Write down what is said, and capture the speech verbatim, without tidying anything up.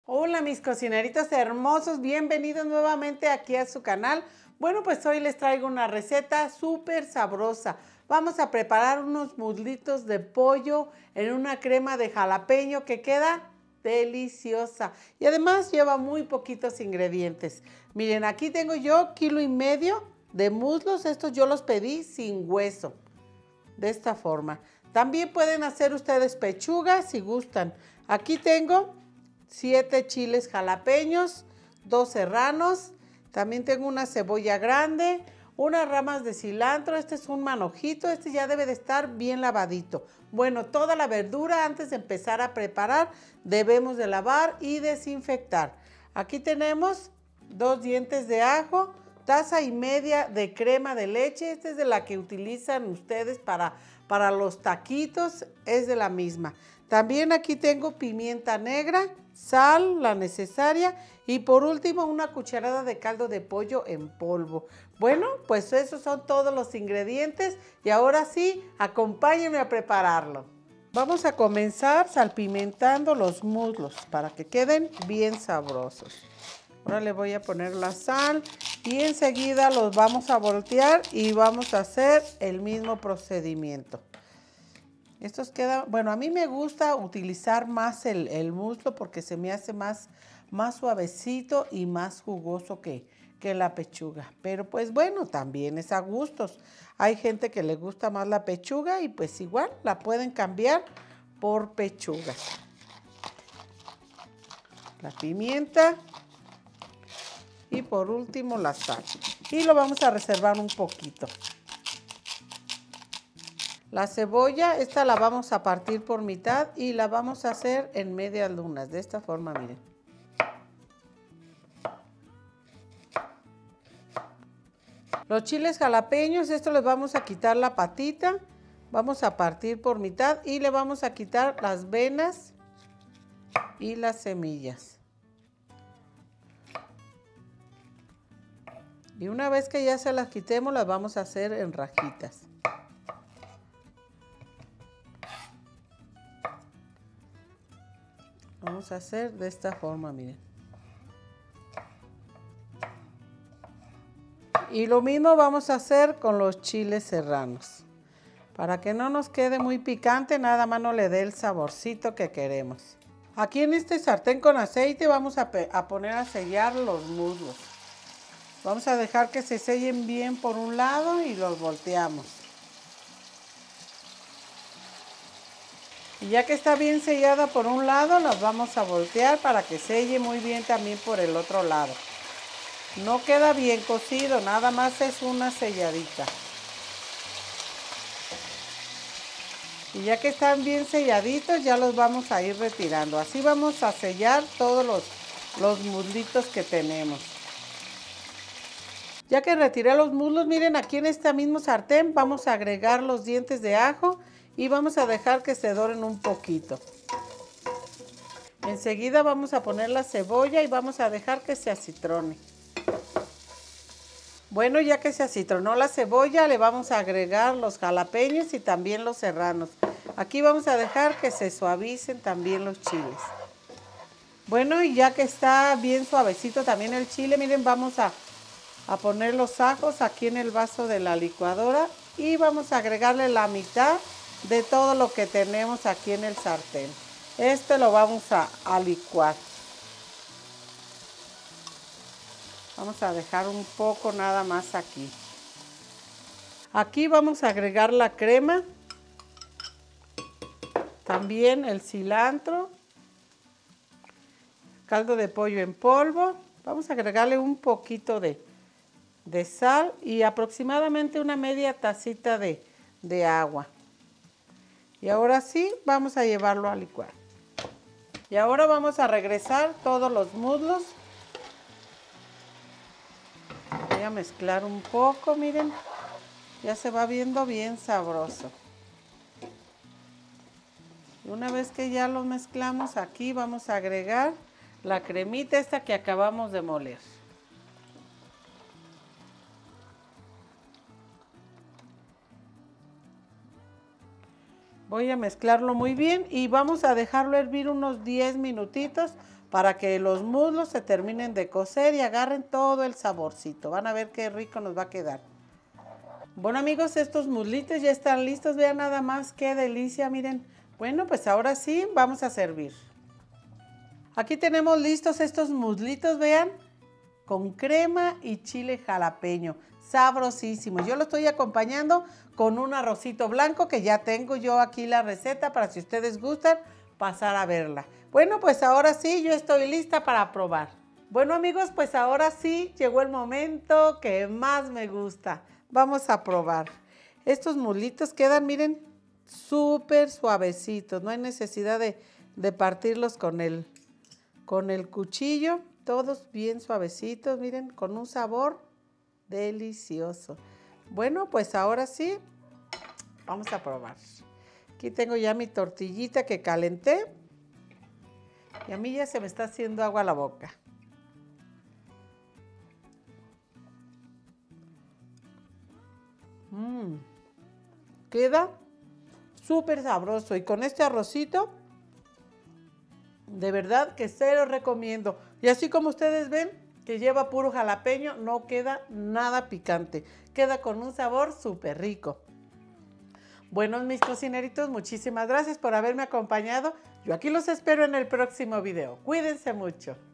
Hola mis cocineritos hermosos, bienvenidos nuevamente aquí a su canal. Bueno, pues hoy les traigo una receta súper sabrosa. Vamos a preparar unos muslitos de pollo en una crema de jalapeño que queda deliciosa. Y además lleva muy poquitos ingredientes. Miren, aquí tengo yo kilo y medio de muslos. Estos yo los pedí sin hueso. De esta forma. También pueden hacer ustedes pechuga si gustan. Aquí tengo siete chiles jalapeños, dos serranos, también tengo una cebolla grande, unas ramas de cilantro, este es un manojito, este ya debe de estar bien lavadito. Bueno, toda la verdura antes de empezar a preparar debemos de lavar y desinfectar. Aquí tenemos dos dientes de ajo, taza y media de crema de leche, esta es de la que utilizan ustedes para, para los taquitos, es de la misma. También aquí tengo pimienta negra, sal, la necesaria, y por último una cucharada de caldo de pollo en polvo. Bueno, pues esos son todos los ingredientes y ahora sí, acompáñenme a prepararlo. Vamos a comenzar salpimentando los muslos para que queden bien sabrosos. Ahora le voy a poner la sal y enseguida los vamos a voltear y vamos a hacer el mismo procedimiento. Estos quedan, bueno, a mí me gusta utilizar más el, el muslo porque se me hace más, más suavecito y más jugoso que, que la pechuga. Pero pues bueno, también es a gustos. Hay gente que le gusta más la pechuga y pues igual la pueden cambiar por pechuga. La pimienta y por último la sal. Y lo vamos a reservar un poquito. La cebolla, esta la vamos a partir por mitad y la vamos a hacer en medias lunas, de esta forma, miren. Los chiles jalapeños, esto les vamos a quitar la patita, vamos a partir por mitad y le vamos a quitar las venas y las semillas. Y una vez que ya se las quitemos, las vamos a hacer en rajitas. Vamos a hacer de esta forma, miren. Y lo mismo vamos a hacer con los chiles serranos. Para que no nos quede muy picante, nada más no le dé el saborcito que queremos. Aquí en este sartén con aceite vamos a, a poner a sellar los muslos. Vamos a dejar que se sellen bien por un lado y los volteamos. Y ya que está bien sellada por un lado, las vamos a voltear para que selle muy bien también por el otro lado. No queda bien cocido, nada más es una selladita. Y ya que están bien selladitos, ya los vamos a ir retirando. Así vamos a sellar todos los, los muslitos que tenemos. Ya que retiré los muslos, miren, aquí en este mismo sartén vamos a agregar los dientes de ajo y vamos a dejar que se doren un poquito. Enseguida vamos a poner la cebolla y vamos a dejar que se acitrone. Bueno, ya que se acitronó la cebolla, le vamos a agregar los jalapeños y también los serranos. Aquí vamos a dejar que se suavicen también los chiles. Bueno, y ya que está bien suavecito también el chile, miren, vamos a, a poner los ajos aquí en el vaso de la licuadora y vamos a agregarle la mitad de todo lo que tenemos aquí en el sartén. Este lo vamos a, a licuar. Vamos a dejar un poco nada más aquí. Aquí vamos a agregar la crema, también el cilantro, caldo de pollo en polvo. Vamos a agregarle un poquito de, de sal y aproximadamente una media tacita de, de agua. Y ahora sí, vamos a llevarlo a licuar. Y ahora vamos a regresar todos los muslos. Voy a mezclar un poco, miren. Ya se va viendo bien sabroso. Y una vez que ya los mezclamos, aquí vamos a agregar la cremita esta que acabamos de moler. Voy a mezclarlo muy bien y vamos a dejarlo hervir unos diez minutitos para que los muslos se terminen de cocer y agarren todo el saborcito. Van a ver qué rico nos va a quedar. Bueno, amigos, estos muslitos ya están listos. Vean nada más qué delicia, miren. Bueno, pues ahora sí, vamos a servir. Aquí tenemos listos estos muslitos, vean, con crema y chile jalapeño. Sabrosísimo. Yo lo estoy acompañando con un arrocito blanco que ya tengo yo aquí la receta para si ustedes gustan pasar a verla. Bueno, pues ahora sí, yo estoy lista para probar. Bueno, amigos, pues ahora sí llegó el momento que más me gusta. Vamos a probar. Estos muslitos quedan, miren, súper suavecitos. No hay necesidad de, de partirlos con el, con el cuchillo. Todos bien suavecitos, miren, con un sabor delicioso. Bueno, pues ahora sí, vamos a probar. Aquí tengo ya mi tortillita que calenté. Y a mí ya se me está haciendo agua a la boca. Mmm, queda súper sabroso. Y con este arrocito, de verdad que se lo recomiendo. Y así como ustedes ven, que lleva puro jalapeño, no queda nada picante. Queda con un sabor súper rico. Bueno, mis cocineritos, muchísimas gracias por haberme acompañado. Yo aquí los espero en el próximo video. Cuídense mucho.